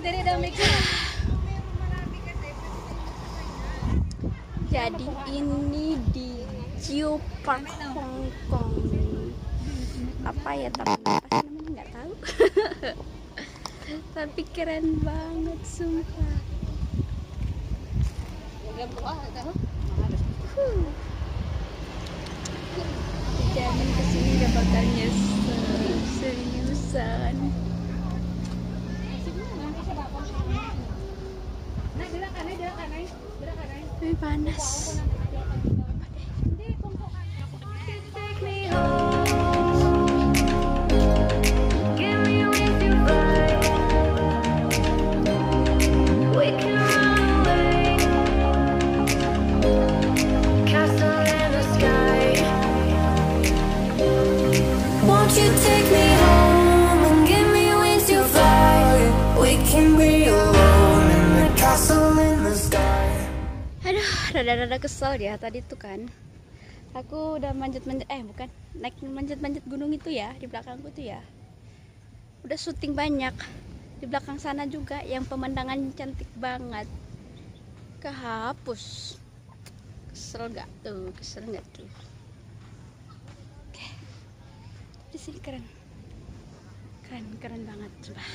Jadi ini di Geopark Hong Kong. Apa ya namanya nggak tahu. Tapi keren banget sumpah. Jamin kesini gak bakal nyesel. Seriusan. Ini panas. Rada-rada kesel ya tadi tuh kan. Aku udah manjat-manjat naik manjat-manjat gunung itu ya di belakangku tuh ya. Udah syuting banyak. Di belakang sana juga yang pemandangan cantik banget. Kehapus. Kesel nggak tuh? Kesel nggak tuh? Oke. Di sini keren. Keren banget coba.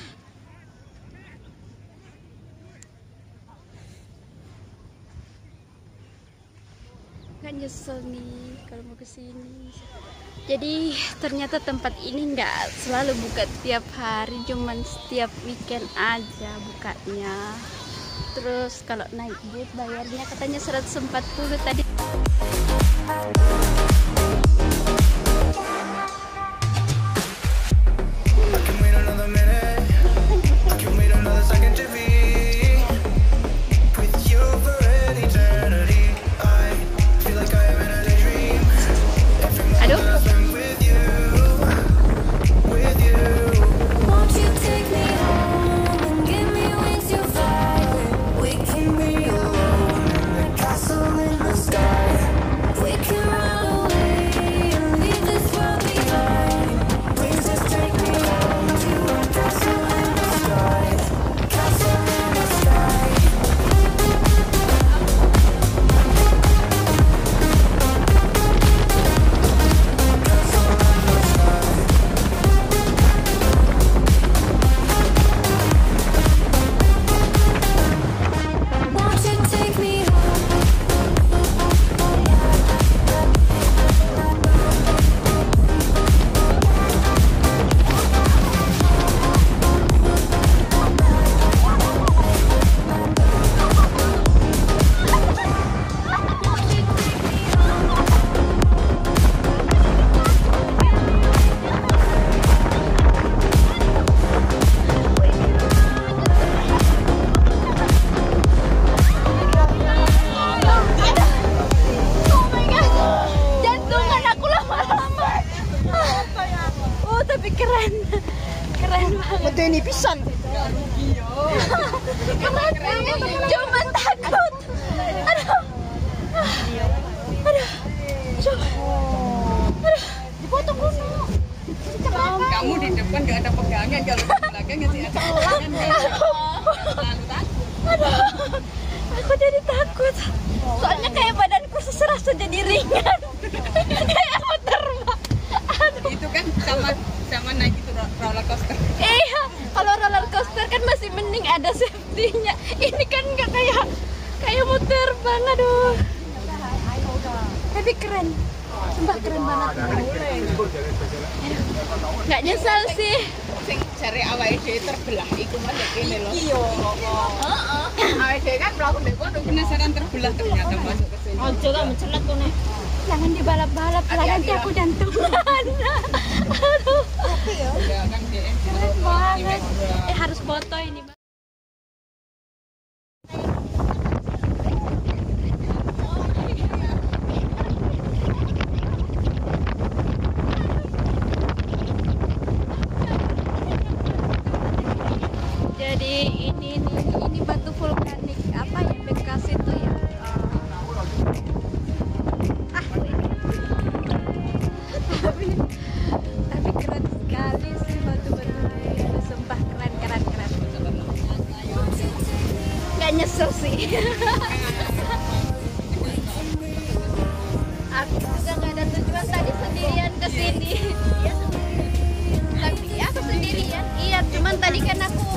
Nggak nyesel nih kalau mau kesini. Jadi ternyata tempat ini nggak selalu buka tiap hari, cuman setiap weekend aja bukanya. Terus kalau naik boat bayarnya katanya 140 tadi. Keren banget. Betul ini pisan. Keren. Cuman takut. Aduh. Dipoto gunung. Kamu di depan gak ada pegangan, kalau di belakang ngasih ada pegangan. Aduh. Aku jadi takut. Soalnya kayak badanku serasa jadi ringan. Kayak mau terbang. Aduh. Itu kan sama naik itu roller coaster. Iya, kalau roller coaster kan masih mending ada safety-nya. Ini kan nggak kayak mau terbang, aduh. Tapi keren, sumpah keren banget. Nggak nyesal sih. Sing cari awake dhewe terbelah iku mah kene lho. Iya. Awake dhewe kan mlaku ndek kono penasaran terbelah ternyata masuk ke sini. Ojo gak mencelat kono. Jangan dibalap-balap, nanti aku jantungan. Aduh. Keren banget. Harus foto ini. Jadi ini batu vulkanik apa ya bekas itu ya. Tapi keren sekali sih batu-batu ini. Sumpah keren. nyesel sih. Aku juga nggak ada tujuan tadi sendirian ke sini. Tapi aku sendirian. Iya, cuman tadi kan aku